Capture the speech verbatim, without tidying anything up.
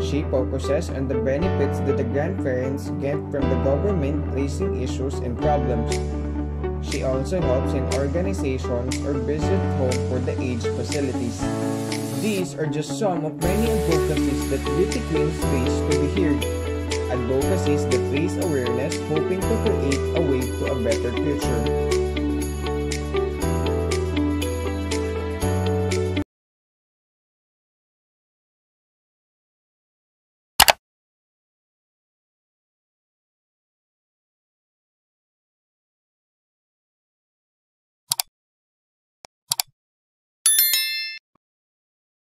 She focuses on the benefits that the grandparents get from the government raising issues and problems. She also helps in organizations or visit home for the aged facilities. These are just some of many advocacies that beauty queens face to be heard. Advocacies that raise awareness hoping to create a way to a better future.